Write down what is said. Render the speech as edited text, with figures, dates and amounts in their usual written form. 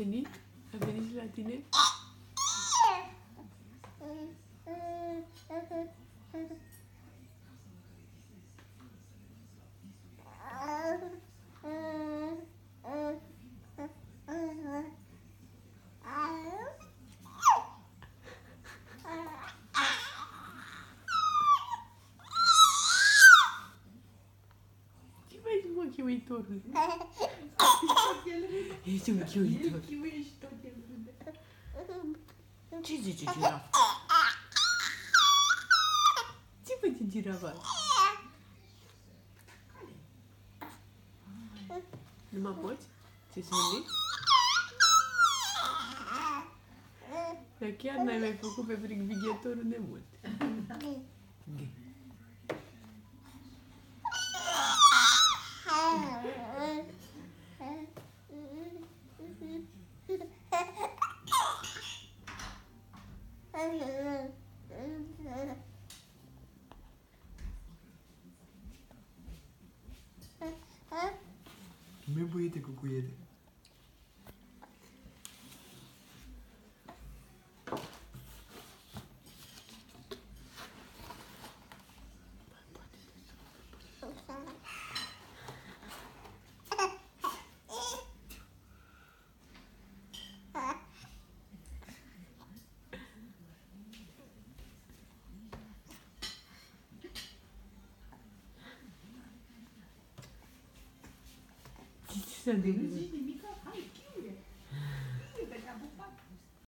venit? A venit și la tine? Ce faci, mă, chiuitorul? Ești un chiuitor. Ce zice girafa? Ce face girafa? Nu mă poți? Ce sună? Dar chiar n-ai mai făcut pe frigvighetorul de mult. Me buite cu cuiete. Ce s-a întâmplat?